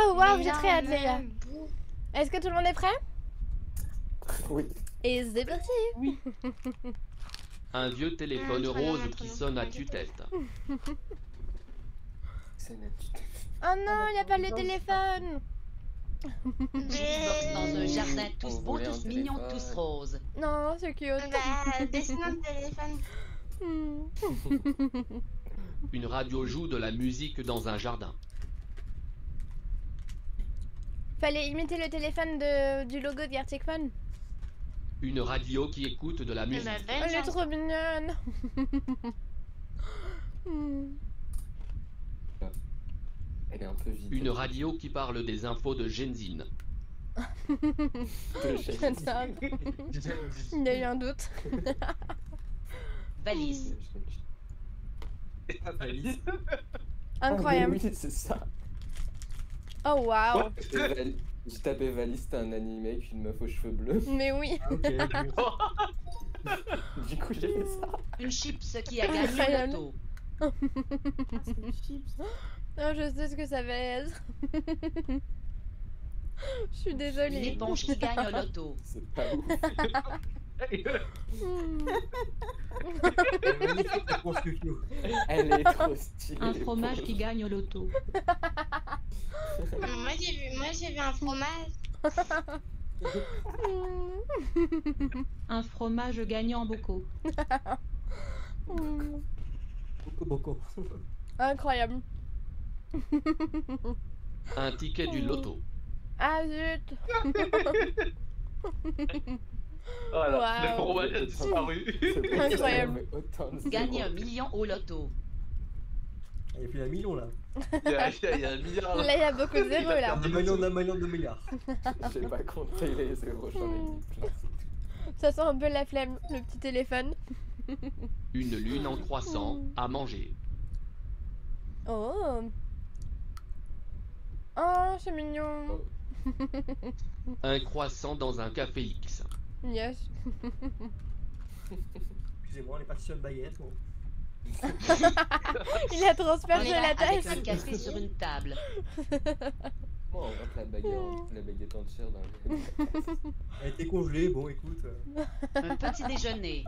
Oh waouh, Mais j'ai non, très hâte, les gars. bouh. Est-ce que tout le monde est prêt? Oui. Et c'est parti. Oui. Un vieux téléphone rose qui sonne à Mon Dieu. tue-tête. C'est naturel. Oh non, il n'y a pas le téléphone. Jukebox dans un jardin, tous On beaux, voulait un tous mignons, téléphone. tous roses. Non, c'est cute. Bah, dessine un téléphone. Une radio joue de la musique dans un jardin. Fallait imiter le téléphone du logo de Gartic Phone. Une radio qui écoute de la musique. Bah, Oh, bonne elle est chance. trop mignonne. Hmm. Elle est un peu vide. Une radio qui parle des infos de Genzin. Ça, il y a eu un doute. Valise. Valise. Incroyable. Oui, c'est ça. Oh waouh. J'ai tapé valise, c'était un animé avec une meuf aux cheveux bleus. Mais oui. Ok. Du coup, j'ai fait ça. Une chips qui a gagné Incroyable. au loto. C'est des chips. Non, je sais ce que ça va être. Je suis Une désolée. éponge qui gagne au loto. C'est pas ouf. Hmm. Magnifique réponse, Kikyo. Elle est trop stylée. Un fromage qui gagne au loto. Moi j'ai vu un fromage. Un fromage gagnant beaucoup. Hmm. Beaucoup, beaucoup. Incroyable. Un ticket du loto. Ah zut. Voilà, Waouh. le fromage a disparu. Incroyable. Gagner 1 million au loto. Il n'y a plus d'un million là. Il y a un milliard. Là, il y a beaucoup de zéros là. Un million d'un million de milliards. J'ai pas compté les zéros, j'en ai mis plein. Ça sent un peu la flemme, le petit téléphone. Une lune en croissant à manger. Oh. Oh, c'est mignon. Un croissant dans un café X. Yes. Excusez-moi, on est parti sur une baguette. Bon. Il a On transpercé est la là avec tasse. un café sur une table. Moi, on rentre la baguette entière dans le... Elle était congelée, bon écoute. Un petit déjeuner.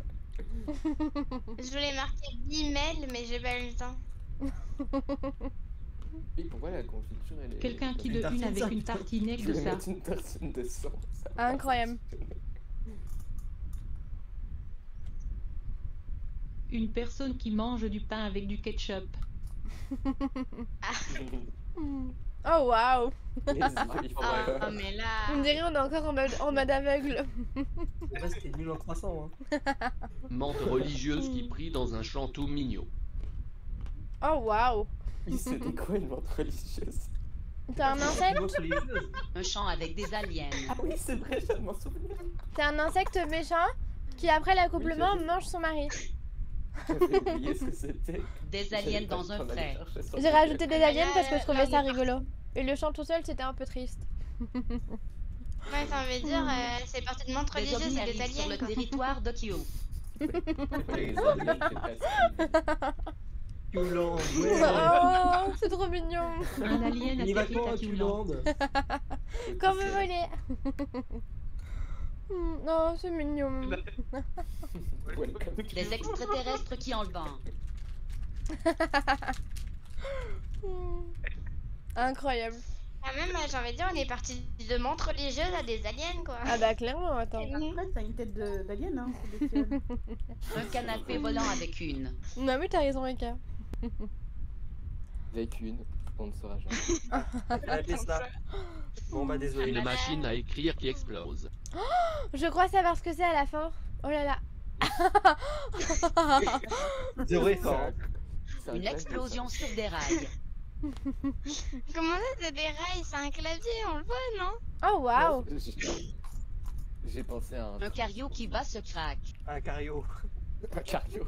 Je voulais marquer 10 mails, mais j'ai pas eu le temps. Oui, pourquoi la confiture, elle est... Quelqu'un qui Une de tartine, une avec ça. une tartinette Je de vais ça. mettre une personne de sang. ça va Incroyable. fonctionner. Une personne qui mange du pain avec du ketchup. Oh waouh. Les yeux, ils font Ah, peur. mais là. On dirait on est encore en mode aveugle. Là c'était nul en croissant. Hein. Menthe religieuse qui prie dans un chant tout mignon. Oh waouh. Oui, c'était quoi une menthe religieuse? T'as un insecte? Une autre religieuse. Un champ avec des aliens. Ah oui, c'est vrai, je m'en souviens. T'es un insecte méchant qui après l'accouplement Oui, mange son mari. J'avais oublié ce que c'était. Des aliens dans un pré. J'ai rajouté des aliens parce que je trouvais ça Là, on est rigolo. Et le chant tout seul c'était un peu triste. Ouais, ça veut dire, c'est parti de menthe Des religieuse ovnis et des arrivent sur aliens. le Quoi. territoire d'Okio. Tuland, ouais. Oh, c'est trop mignon. Un alien On y va atterrit quand à à Tuland. Tuland? Quand vous voulez. Non, c'est mignon. Des extraterrestres qui ont le vent. Incroyable. Ah, même, j'ai envie de dire, on est parti de menthe religieuse à des aliens, quoi. Ah bah clairement, attends. Après, t'as une tête d'alien, hein, c'est bestiole. Un canapé volant avec une. Non mais t'as raison Eka. Avec une, on ne saura jamais. Elle a appelé ça. Bon bah désolé. Une machine à écrire qui explose. Je crois savoir ce que c'est à la fin. Oh là là. Zéro effort. hein. C'est un Une clavier, explosion sur des rails. Comment ça, c'est des rails? C'est un clavier, on le voit, non? Oh ça. waouh. J'ai pensé à un Un cario qui bat se craque. Un cario. cario.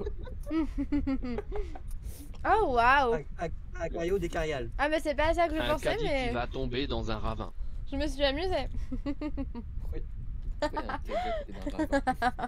Oh waouh. Un cario des cariales. Ah bah c'est pas à ça que je Un pensais caddie qui mais va tomber dans un ravin. je me suis amusée. Ouais, un cadio qui est dans un ravin.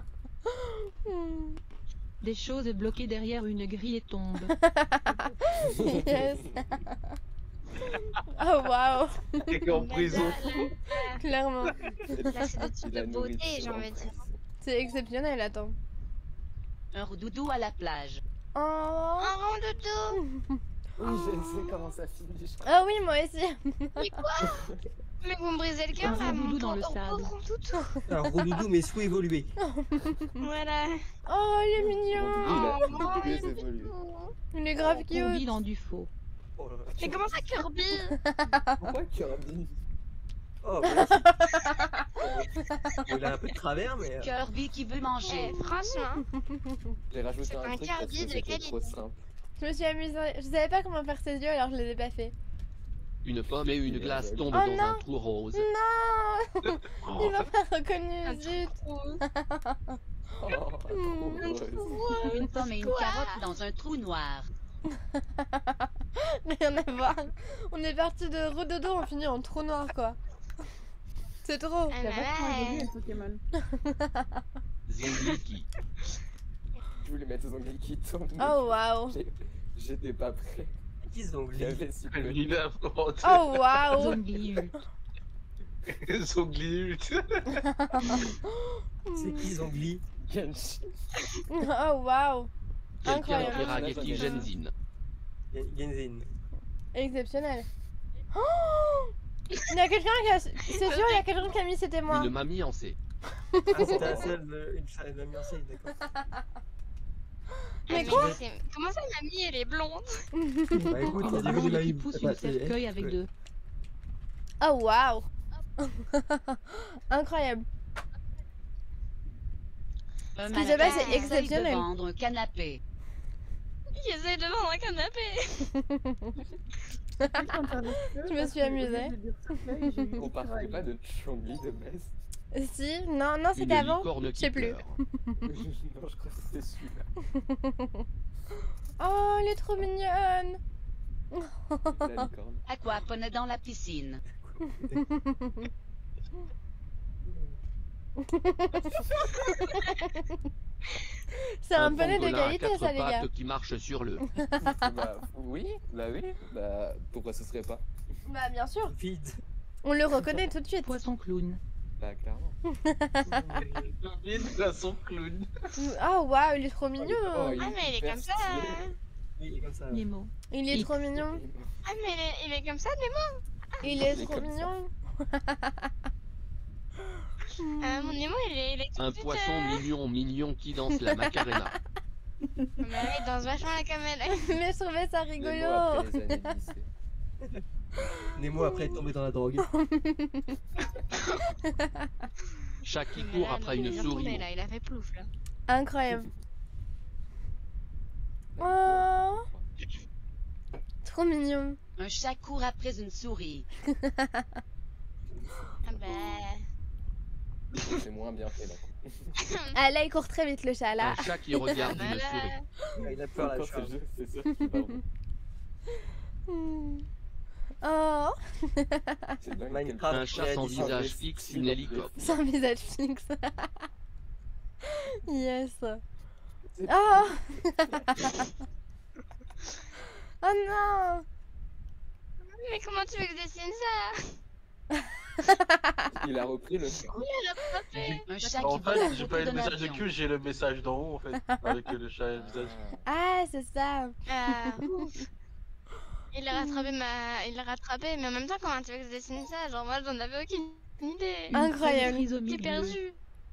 Des choses bloquées derrière une grille et tombent. Yes. Oh waouh, Quelqu'un en prison. clairement. Là, c'est de type de beauté, j'ai envie de dire. C'est exceptionnel, attends. Un doudou à la plage. Oh. Un rond de dos. Oui, je sais comment ça finit. Ah oui, moi aussi. Mais quoi? Mais vous me brisez le cœur Un là, mon doudou dans le pauvre sable. toutou. Un roudoudou, mais sous-évolué. Voilà. Oh, il est mignon. Oh, Il il est est évolué. tout. Il est grave Combi cute. dans du faux. Oh là là. Mais comment ça, Kirby? Pourquoi Kirby? Oh, bah, il a un peu de travers, mais. Kirby qui veut manger. Franchement. J'ai rajouté C'est un un truc parce Kirby que de c'était qualité. trop simple. Je me suis amusée. Je savais pas comment faire ses yeux alors je les ai pas fait. Une pomme et une glace tombent Oh dans non. un trou rose. Non. Oh, Il m'a pas reconnu, Un zut. Oh, trop heureuse. Une pomme et une carotte dans un trou noir. Rien à voir. On est parti de Rododo, on finit en trou noir quoi. C'est trop. Ah Il a vachement évolué ouais. le Pokémon. Zongliki. Je voulais mettre les ongles qui tombent. mais Oh waouh. J'étais pas prêt. Qu'ils ont glissé. J'avais super. Il a inventé Oh waouh. Zongliult. son glute. C'est qu'ils ont glissé. Genshi. Oh waouh. Quelqu'un Incroyable. appellera Getty Genzin. Genzin. Exceptionnel. Oh, il y a quelqu'un qui a... C'est sûr, il y a quelqu'un qui a mis c'était moi. Une mamie en C. Ah, c'était la seule, une famille ancienne, d'accord. Mais quoi? Comment ça, mamie, elle est blonde? Bah écoute, Un on ours dirait qui que pousse une cercueil avec deux. Oh waouh. Incroyable. Un Ce qui se passe, c'est magasin essaye de exceptionnel. vendre un canapé. Il essaie de vendre un canapé. Je me suis amusée. On parlait pas de Chongli de base. Si, non, non, Une c'était avant. licorne Je qui sais plus. pleure. Non, je crois que c'était celui-là. Oh, elle est trop mignonne. La licorne. Aquapone dans la piscine. C'est un poney de pangolin à qualité quatre ça les gars. pattes qui marche sur le. Bah oui, bah pourquoi ce serait pas? Bah bien sûr, Vide. on le reconnaît tout de suite. Poisson clown. Bah clairement. Une façon clown. Oh waouh, il est trop mignon. Oh, Ah, mais il est hyper comme ça. stylé. Oui, il est comme ça. Nemo. Il est trop mignon. Ah, mais il est comme ça, Nemo. Il est Il est trop comme ça. mignon. Mon Nemo, il est tout Un de suite, poisson mignon qui danse la macarena. Mais il danse vachement la caméra. Mais je trouvais ça Nemo rigolo. après les années de lycée. Nemo après est tombé dans la drogue. Chat qui court après une souris. Là, il a fait plouf là. Incroyable. Oh, trop mignon. Un chat court après une souris. Ah bah. C'est moins bien fait là. Ah là, il court très vite le chat là. Un chat qui regarde une Voilà. souris. Il a peur là, Quand le chat. c'est jeu, c'est sûr qu'il va rouler. Oh, C'est dingue. Minecraft. Un chat sans visage fixe, une hélicoptère. sans visage fixe. Yes. Oh. Oh non. Mais comment tu veux que je dessine ça? Il a repris le chat. Il a attrapé. Un chat En qui vole à fait, j'ai côté pas eu le d'un message de avion. cul, j'ai le message d'en haut en fait. Avec le chat et le visage. Ah, c'est ça. Ah, ouf. Il l'a rattrapé, mais en même temps, comment tu veux que je dessine ça? Genre, moi, j'en avais aucune idée. Incroyable. Trisomie J'ai bleue. perdu.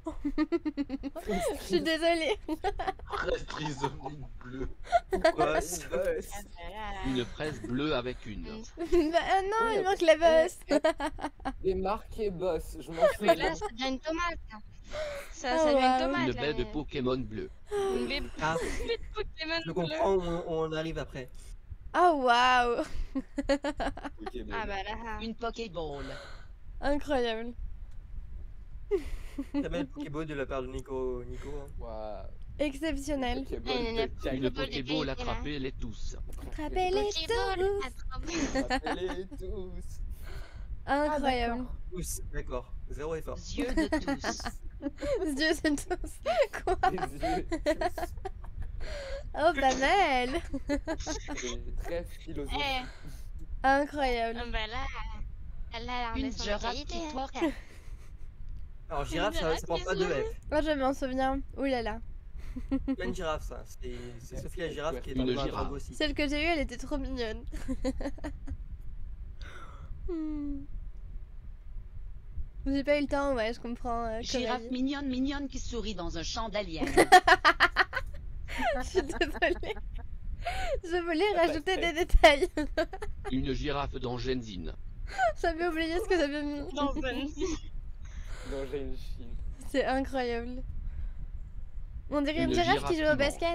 Je suis désolée. Très trisomie bleue. Pourquoi Ah, voilà. Une fraise bleue avec une. Bah, non, il manque la bosse. Et marqué boss, je m'en Mais là, souviens. ça devient une tomate. Ça Oh, devient wow. une tomate. Une là. baie de Pokémon bleu. Une baie Ah, de Pokémon je bleu. comprends, on arrive après. Oh waouh. Ok, Ah bah là. Une Pokéball. Incroyable. T'as bien le Pokéball de la part de Nico. hein. Waouh. Exceptionnel. Pokéball Ah, il y en a de plus. Jack. Une Pokéball des Pokéball pays, là. attrapez-les tous. Rappelez Pokéball tous. attrape. Rappelez tous. Incroyable. Tous, d'accord. Zéro effort. Yeux de tous. Dieu, c'est tous. Quoi? Les yeux tous. Oh, pas mal. C'est très philosophique. Eh, Incroyable. Bah là, elle a un Une dessin de girafe qualité. qui hein. twerk. Alors, girafe, ça girafe prend qui pas de sourit. F. Moi, je m'en souviens. Ouh là là. Pas une girafe, ça. C'est Sophie la girafe qui est dans Une le bain girafe. Drago aussi. Celle que j'ai eue, elle était trop mignonne. J'ai pas eu le temps, ouais, je comprends. Girafe Coralie. mignonne, mignonne qui sourit dans un champ d'aliens. Je suis désolée. Je voulais rajouter des détails. Une girafe dans Genzine. J'avais oublié ce que j'avais mis. Dans un... Non, j'ai une chine. C'est incroyable. On dirait une Une girafe girafe qui joue qui au mange. basket.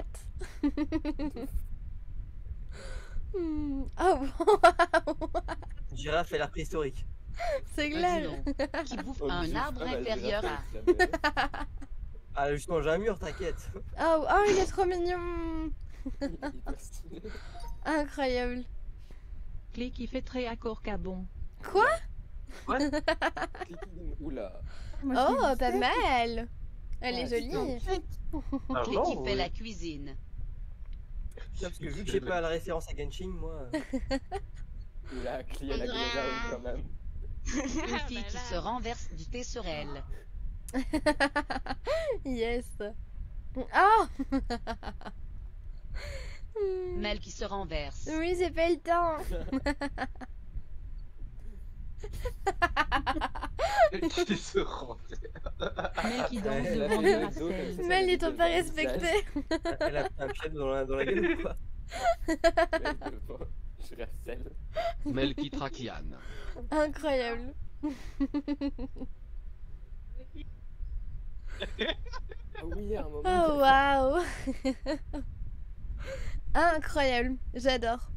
Oh, wow. Une girafe est l'art préhistorique. C'est Un clair. dîno qui bouffe Oh, un mais arbre c'est pas mal, inférieur à... girafe, ça Ah, justement, j'ai un mur, t'inquiète. Oh, oh, il est trop mignon. me- hyper stylé. Incroyable. Clé qui fait très accord cabon. Quoi? Oula. Moi, je Oh, dis pas steak. mal. Elle est Ah, jolie. Clé qui fait la cuisine. Tiens, parce que vu que j'ai pas la référence à Genshin, moi. Oula, Clé, la On dirait grenade quand même. Une fille qui Voilà. se renverse du thé sur elle. Yes. Oh. Mel qui se renverse. Oui, j'ai pas eu le temps. Qui se rend. Mel qui danse Ouais, devant la Duracell. comme ça, Mel, ça ils t'ont lui pas donne le visage. respecté. Elle a pris un pied dans la gueule ou quoi? Mel devant Duracell. Mel qui traque Yann. Incroyable. Ah oui, à un moment. Oh waouh. Incroyable. J'adore.